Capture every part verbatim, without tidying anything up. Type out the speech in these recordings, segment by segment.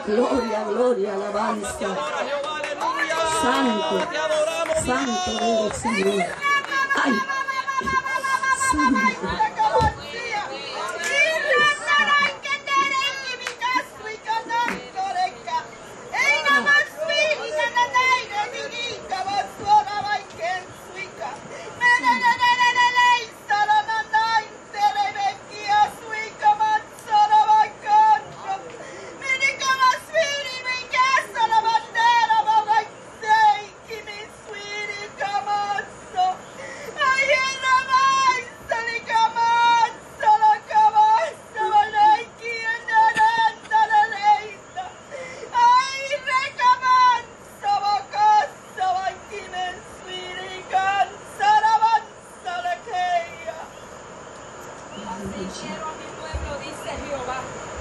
Gloria, gloria, alabanza. Santo, santo eres, Señor. Ay, santo. Así quiero a mi pueblo, dice Jehová.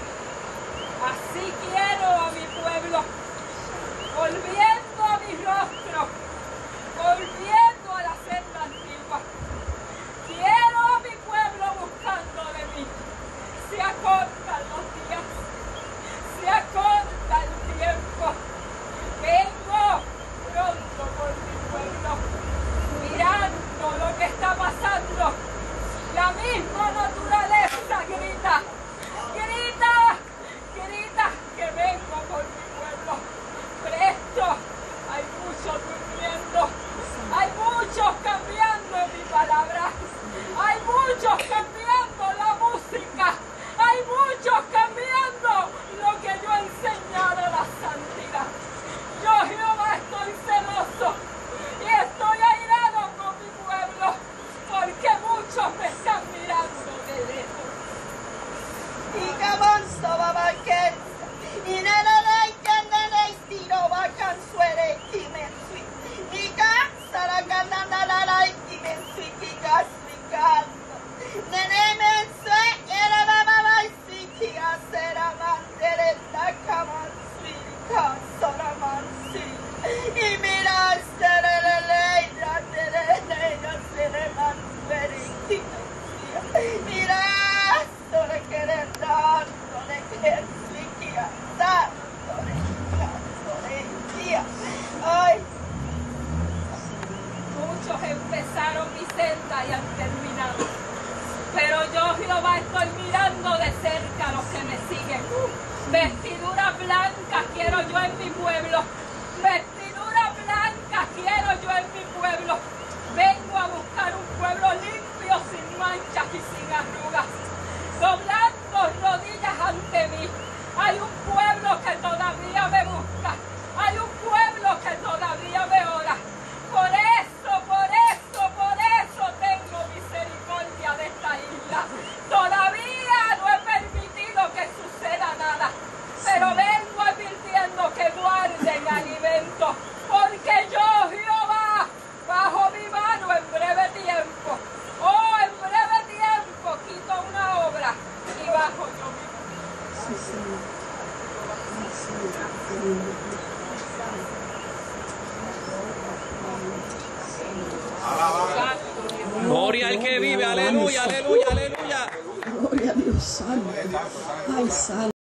Así quiero a mi pueblo, volviendo a mi rostro, volviendo a la senda antigua. Quiero a mi pueblo buscando de mí. Se acortan los días, se acorta el tiempo. Vengo pronto por mi pueblo, mirando lo que está pasando. La misma naturaleza grita, grita, grita que vengo por mi pueblo. Presto, hay muchos durmiendo, hay muchos cambiando mi palabra, hay muchos cambiando la música, hay muchos cambiando lo que yo he enseñado, la santidad. Yo, Jehová, estoy celoso y estoy airado con mi pueblo, porque muchos me están mirando de lejos. Y camanso babaquén, y nada que nada estiro vacan suere y me sui. Y casa la gana nada y me sui y gas picando. Nene me sue, era baba y si que hacer a mantener la cama sui, casa la mansi. Y mira, seré la ley, la seré ley, la seré mansi. Mira, no le quieren dar, no le quieren dar, no le quieren dar. Ay, Muchos empezaron mi senda y han terminado, pero yo, Jehová, estoy mirando de cerca a los que me siguen. Vestidura blanca quiero yo en mi pueblo, vestidura blanca quiero yo en mi pueblo. Vengo a buscar un pueblo limpio, sin manchas y sin arrugas, doblando rodillas ante mí. Hay un pueblo que todavía me busca, hay un pueblo que todavía me ora. Por eso, por eso, por eso tengo misericordia de esta isla. Todavía no he permitido que suceda nada, pero vengo advirtiendo que guarden alimento, porque yo, Jehová, bajo mi mano en breve tiempo, oh, en breve tiempo quito una obra y bajo yo mi mano. Sí, Señor. Sí, Señor. Gloria al que vive, aleluya, aleluya, aleluya. Gloria a Dios, santo. Ay, santo.